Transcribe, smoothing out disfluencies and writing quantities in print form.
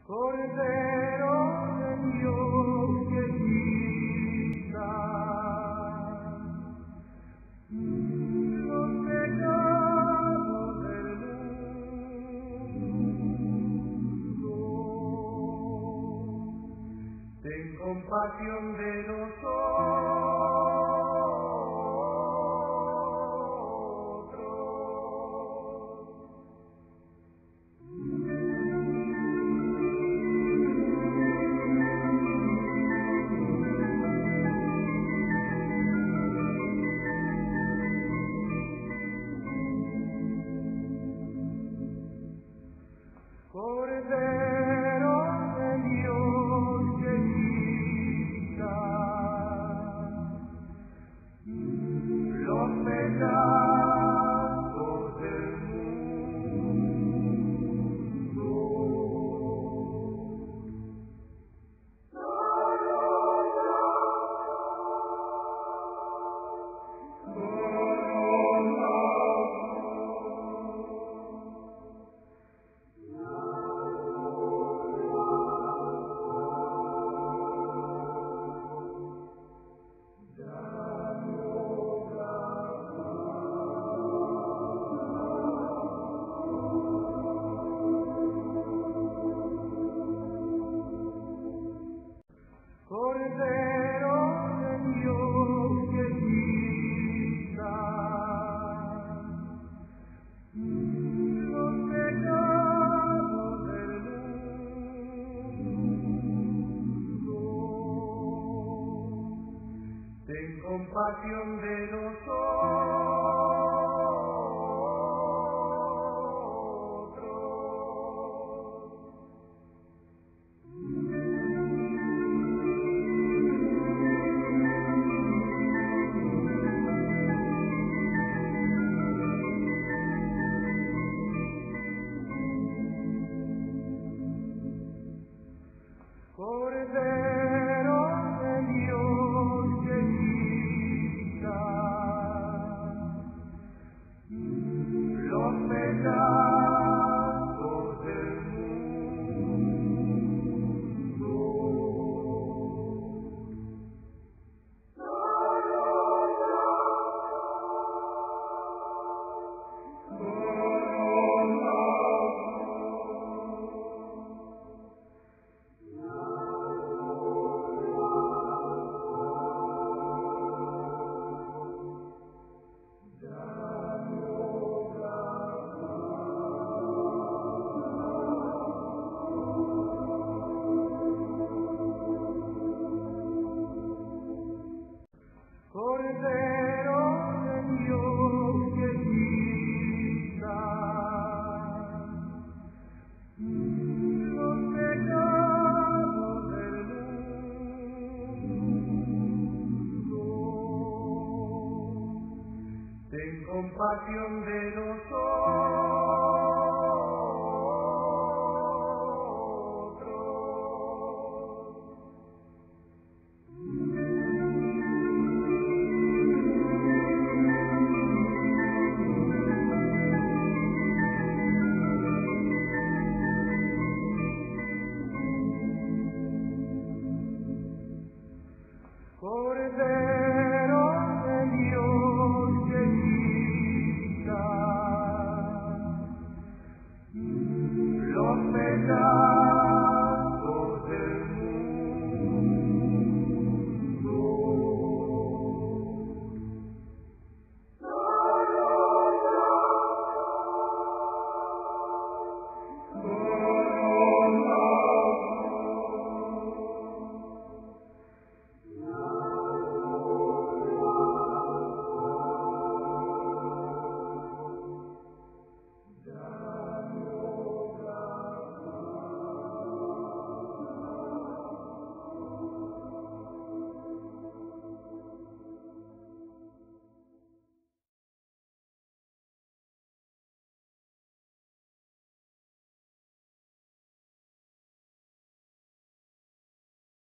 Cordero de Dios que quitas los pecados del mundo, ten compasión de nosotros. Cordero de Dios que quitas los pecados del mundo, Cordero de Dios que quitas los pecados del mundo, ten compasión de nosotros. Cordero de Dios que quitas los pecados del mundo, Cordero de Dios que quitas los pecados del mundo, ten compasión de nosotros.